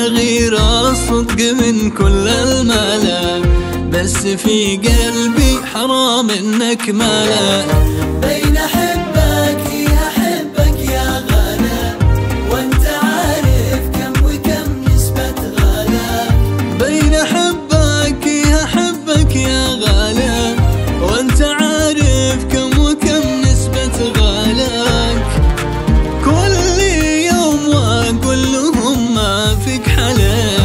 غيرة صدق من كل الملا، بس في قلبي حرام انك ملا. بين احبك احبك يا غلا، وانت عارف كم وكم نسبة غلاك. بين احبك احبك يا غلا، وانت عارف كم وكم نسبة غلاك. كل يوم واقول لهم ما فيك حلال.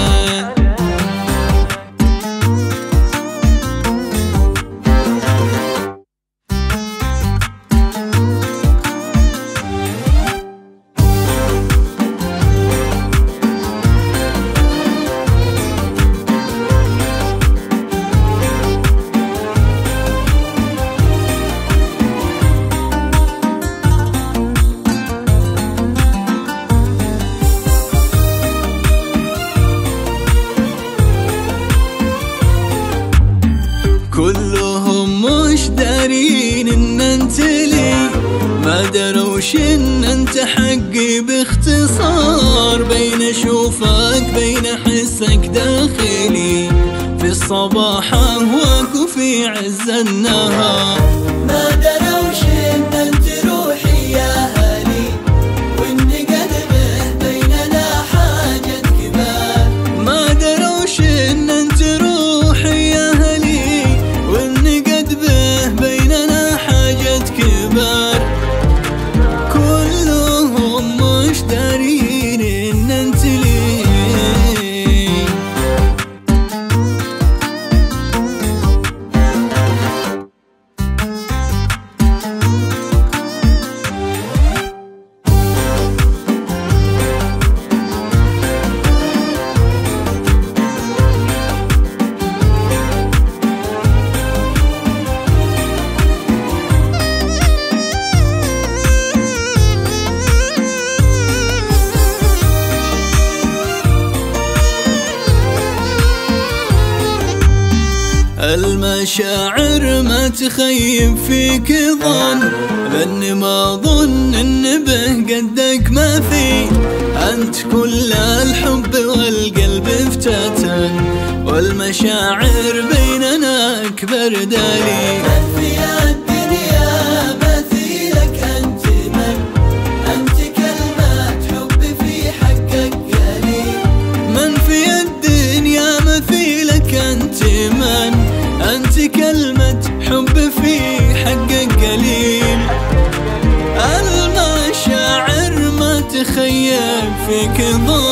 كلهم مش دارين ان انت لي، ما دروش ان انت حقي. باختصار بين اشوفك بين احسك داخلي، في الصباح اهواك وفي عز النهار. ما دروش ان انت روحي يا هلي، وان قلبه بيننا حاجة كبار. ما دروش ان انت روحي يا هلي، وان قلبه بيننا حاجة كبار. كلهم مش دارين ان انت لي. المشاعر ما تخيب فيك ظن، لاني ما ظن ان به قدك ما في. انت كل الحب والقلب افتتن، والمشاعر بيننا اكبر دليل. من في الدنيا مثيلك انت، انت كلمة حب في حقك قليل. من في الدنيا مثيلك انت، أنت كلمة حب في حقك قليل. المشاعر ما تخيب فيك ظن،